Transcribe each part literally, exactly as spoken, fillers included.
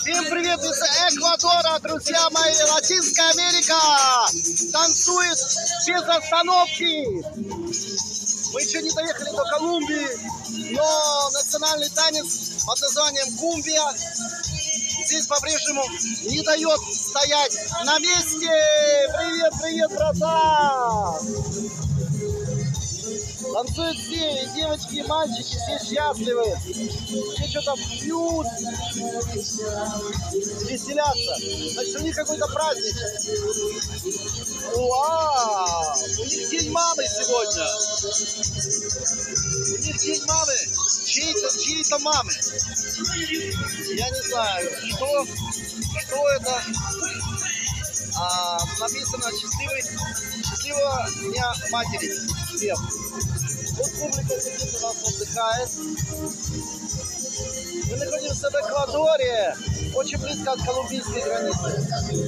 Всем привет из Эквадора, друзья мои! Латинская Америка танцует без остановки. Мы еще не доехали до Колумбии, но национальный танец под названием кумбия здесь по-прежнему не дает стоять на месте. Привет, привет, братан! Танцуют все, и девочки, и мальчики, все счастливы. Все что-то пьют, веселятся. Значит, у них какой-то праздник. Вау! У них день мамы сегодня. У них день мамы. Чьей-то, чьей-то мамы. Я не знаю, что, что это. А, написано счастливый, счастливого дня матери всем. Вот публика здесь у нас отдыхает. Мы находимся в Эквадоре, очень близко от колумбийской границы.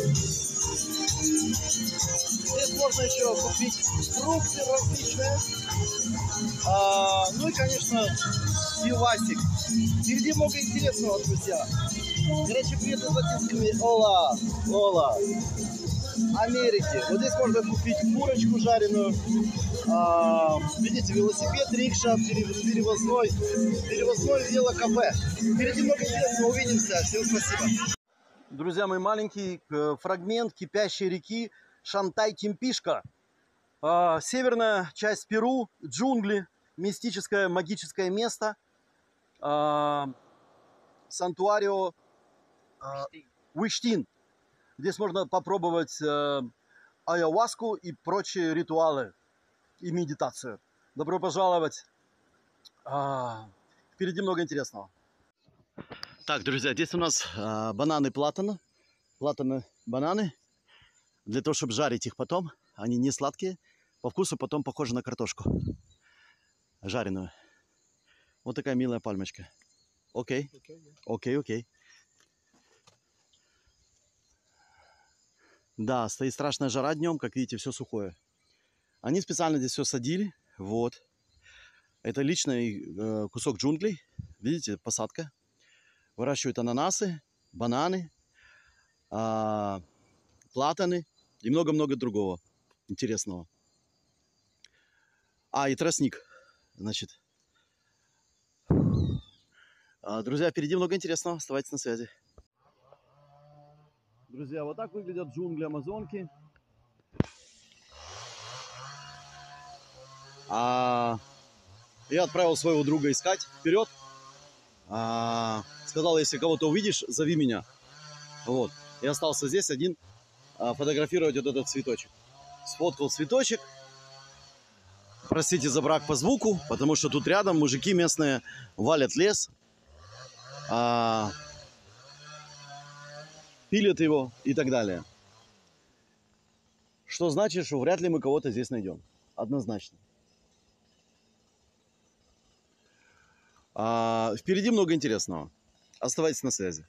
Здесь можно еще купить фрукты различные. А, ну и, конечно, пивасик. Впереди много интересного, друзья. Горячий привет из Латинской Ола, Ола, Америки. Вот здесь можно купить курочку жареную. А, видите, велосипед, рикша, перевозной, перевозной велокафе. Впереди много интересного, увидимся. Всем спасибо. Друзья мои, маленький фрагмент кипящей реки Шантай-Кимпишка. А, северная часть Перу, джунгли, мистическое, магическое место. А, Сантуарио а, Уиштин. Здесь можно попробовать а, айаваску и прочие ритуалы и медитацию. Добро пожаловать. А, впереди много интересного. Так, друзья, здесь у нас а, бананы платана. Платаны бананы. Для того, чтобы жарить их потом. Они не сладкие. По вкусу потом похожи на картошку. Жареную. Вот такая милая пальмочка. Окей. Окей, окей. Да, стоит страшная жара днем. Как видите, все сухое. Они специально здесь все садили. Вот. Это личный э, кусок джунглей. Видите, посадка. Выращивают ананасы, бананы, э, платаны и много-много другого интересного. А, и тростник. Значит. А, друзья, впереди много интересного. Оставайтесь на связи. Друзья, вот так выглядят джунгли Амазонки. А, я отправил своего друга искать вперед. А, сказал, если кого-то увидишь, зови меня. Вот. Я остался здесь один а, фотографировать вот этот цветочек. Сфоткал цветочек. Простите за брак по звуку, потому что тут рядом мужики местные валят лес. А, пилят его и так далее. Что значит, что вряд ли мы кого-то здесь найдем. Однозначно. А, впереди много интересного. Оставайтесь на связи.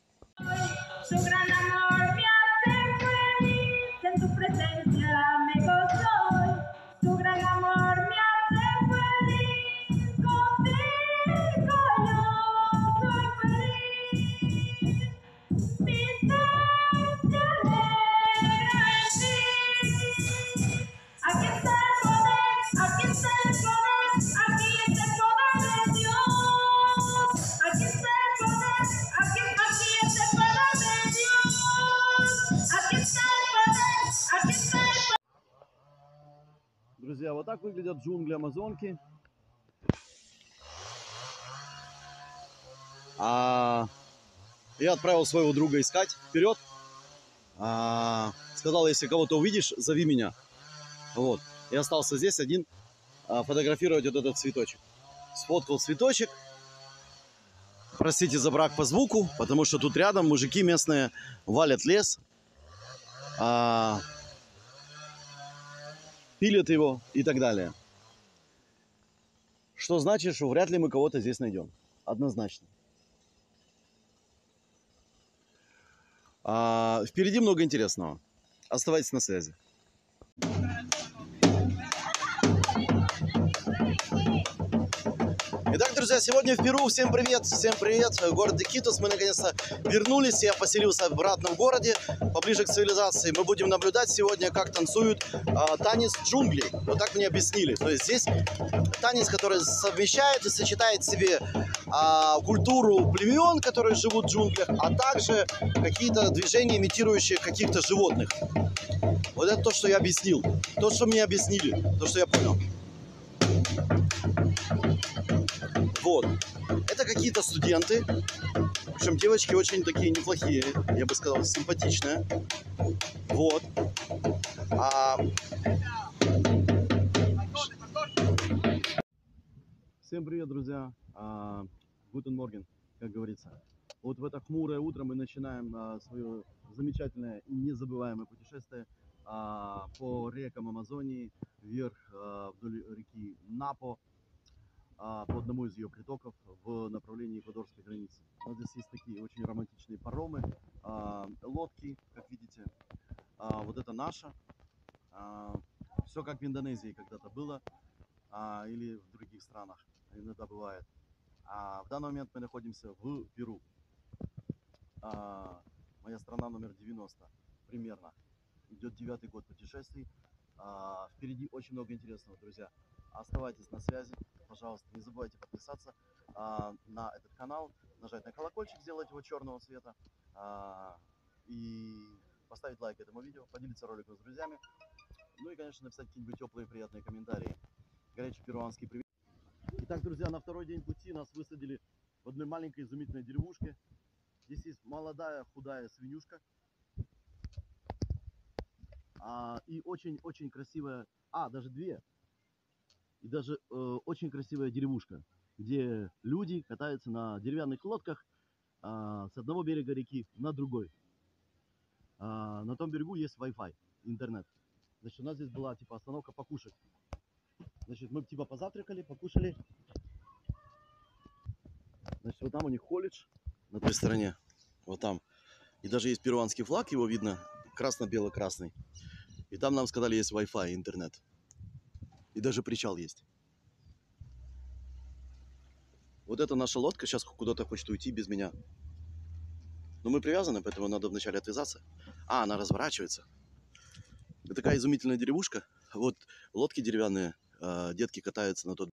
Друзья, вот так выглядят джунгли Амазонки. А, я отправил своего друга искать вперед. А, сказал, если кого-то увидишь, зови меня. Вот. Я остался здесь один а, фотографировать вот этот цветочек. Сфоткал цветочек. Простите за брак по звуку, потому что тут рядом мужики местные валят лес. А, пилят его и так далее. Что значит, что вряд ли мы кого-то здесь найдем. Однозначно. А, впереди много интересного. Оставайтесь на связи. Итак, друзья, друзья, сегодня в Перу. Всем привет, всем привет. Город Икитос. Мы наконец-то вернулись. Я поселился обратно в городе, поближе к цивилизации. Мы будем наблюдать сегодня, как танцуют а, танец джунглей. Вот так мне объяснили. То есть здесь танец, который совмещает и сочетает в себе а, культуру племен, которые живут в джунглях, а также какие-то движения, имитирующие каких-то животных. Вот это то, что я объяснил. То, что мне объяснили. То, что я понял. Вот. Это какие-то студенты. Причем девочки очень такие неплохие. Я бы сказал, симпатичные. Вот. А... Всем привет, друзья. Гутен морген, как говорится. Вот в это хмурое утро мы начинаем а, свое замечательное и незабываемое путешествие а, по рекам Амазонии, вверх а, вдоль реки Напо, а, по одному из ее притоков в направлении эквадорской границы. У нас здесь есть такие очень романтичные паромы, а, лодки, как видите. А, вот это наша. А, все как в Индонезии когда-то было, а, или в других странах иногда бывает. А в данный момент мы находимся в Перу. А, моя страна номер девяносто примерно. Идет девятый год путешествий. А, впереди очень много интересного, друзья. Оставайтесь на связи, пожалуйста. Не забывайте подписаться а, на этот канал, нажать на колокольчик, сделать его черного цвета а, и поставить лайк этому видео, поделиться роликом с друзьями. Ну и, конечно, написать какие-нибудь теплые приятные комментарии. Горячий перуанский привет. Итак, друзья, на второй день пути нас высадили в одной маленькой изумительной деревушке. Здесь есть молодая худая свинюшка а, и очень-очень красивая, а, даже две, и даже э, очень красивая деревушка, где люди катаются на деревянных лодках а, с одного берега реки на другой. А, на том берегу есть Wi-Fi, интернет. Значит, у нас здесь была типа остановка покушать. Значит, мы типа позавтракали, покушали. Значит, вот там у них колледж на той стороне, вот там. И даже есть перуанский флаг, его видно, красно-бело-красный. И там нам сказали, есть Wi-Fi, интернет. И даже причал есть. Вот это наша лодка, сейчас куда-то хочет уйти без меня. Но мы привязаны, поэтому надо вначале отвязаться. А, она разворачивается. Это такая изумительная деревушка. Вот лодки деревянные, детки катаются на тот.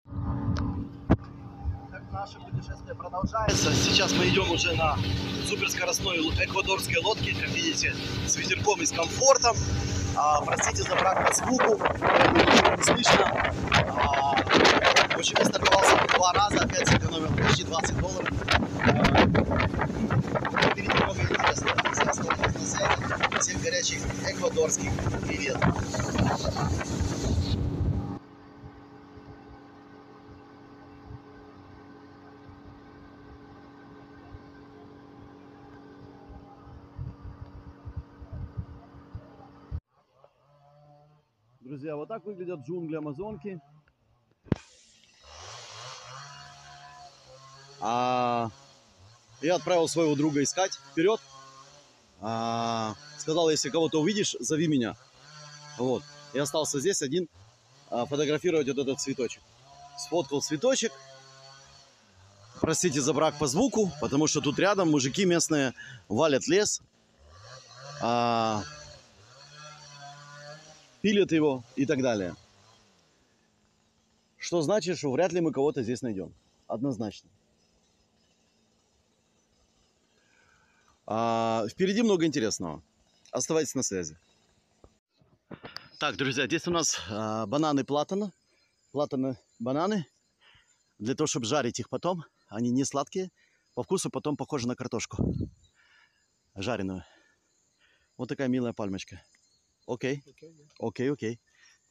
Наше путешествие продолжается. Сейчас мы идем уже на суперскоростной эквадорской лодке, как видите, с ветерком и с комфортом. А, простите за брак по звуку, не слышно. А, очень я торговался два раза, опять сэкономил почти двадцать долларов. Впереди много интересного. Все оставайтесь на связи. Всем горячих эквадорских привет. Друзья, вот так выглядят джунгли Амазонки. А, я отправил своего друга искать вперед. А, сказал, если кого-то увидишь, зови меня. Вот. Я остался здесь один а, фотографировать вот этот цветочек. Сфоткал цветочек. Простите за брак по звуку, потому что тут рядом мужики местные валят лес. А, пилят его и так далее. Что значит, что вряд ли мы кого-то здесь найдем. Однозначно. А, впереди много интересного. Оставайтесь на связи. Так, друзья, здесь у нас а, бананы платана. Платаны бананы. Для того, чтобы жарить их потом. Они не сладкие. По вкусу потом похожи на картошку. Жареную. Вот такая милая пальмочка. Окей. Окей, окей.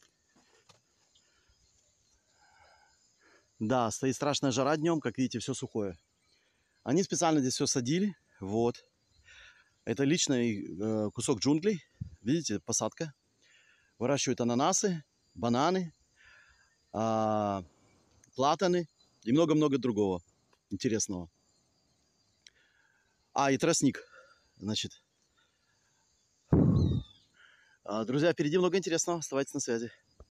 Да, стоит страшная жара днем, как видите, все сухое. Они специально здесь все садили. Вот. Это личный э, кусок джунглей. Видите, посадка. Выращивают ананасы, бананы, э, платаны и много-много другого интересного. А, и тростник. Значит. Друзья, впереди много интересного. Оставайтесь на связи.